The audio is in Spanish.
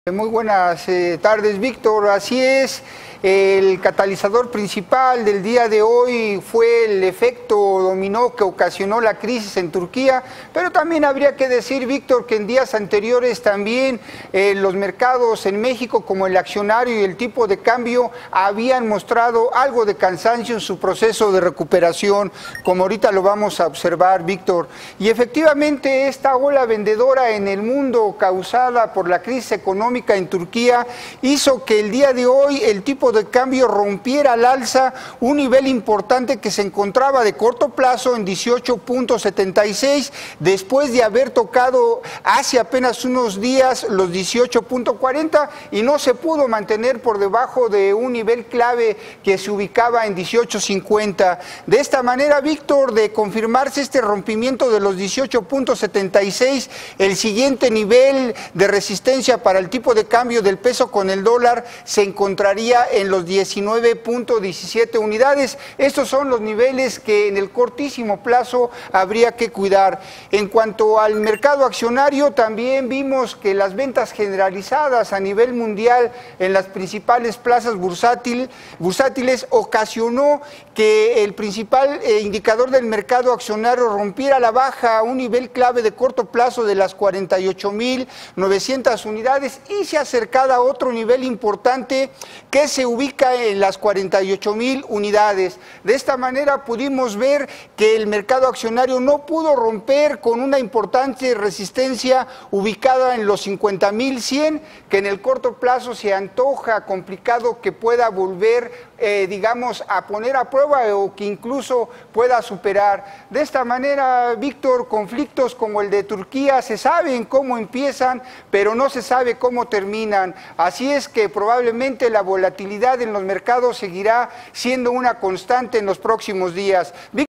Muy buenas tardes, Víctor. Así es, el catalizador principal del día de hoy fue el efecto dominó que ocasionó la crisis en Turquía, pero también habría que decir, Víctor, que en días anteriores también los mercados en México, como el accionario y el tipo de cambio, habían mostrado algo de cansancio en su proceso de recuperación, como ahorita lo vamos a observar, Víctor. Y efectivamente esta ola vendedora en el mundo causada por la crisis económica en Turquía hizo que el día de hoy el tipo de cambio rompiera al alza un nivel importante que se encontraba de corto plazo en 18.76 después de haber tocado hace apenas unos días los 18.40 y no se pudo mantener por debajo de un nivel clave que se ubicaba en 18.50. De esta manera, Víctor, de confirmarse este rompimiento de los 18.76, el siguiente nivel de resistencia para el tipo de cambio del peso con el dólar se encontraría en los 19.17 unidades. Estos son los niveles que en el cortísimo plazo habría que cuidar. En cuanto al mercado accionario, también vimos que las ventas generalizadas a nivel mundial en las principales plazas bursátiles ocasionó que el principal indicador del mercado accionario rompiera la baja a un nivel clave de corto plazo de las 48.900 unidades y se acercara a otro nivel importante que se ubica en las 48.000 unidades. De esta manera pudimos ver que el mercado accionario no pudo romper con una importante resistencia ubicada en los 50.100, que en el corto plazo se antoja complicado que pueda volver digamos, a poner a prueba o que incluso pueda superar. De esta manera, Víctor, conflictos como el de Turquía se saben cómo empiezan, pero no se sabe cómo terminan. Así es que probablemente la volatilidad en los mercados seguirá siendo una constante en los próximos días.